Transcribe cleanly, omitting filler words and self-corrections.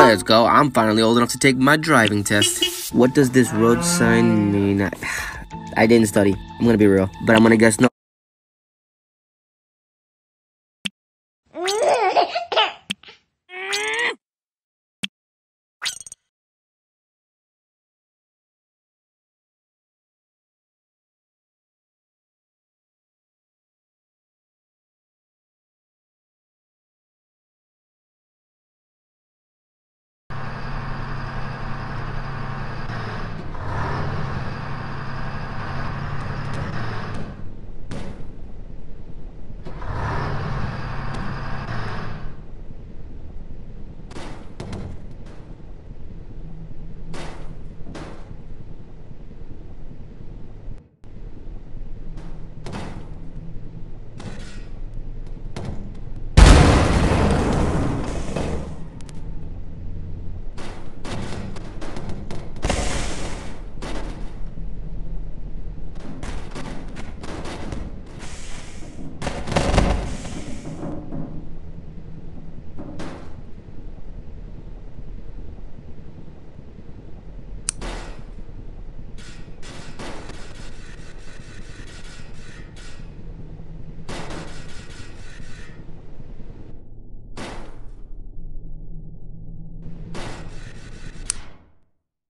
Let's go. I'm finally old enough to take my driving test. What does this road sign mean? I didn't study. I'm gonna be real. But I'm gonna guess no.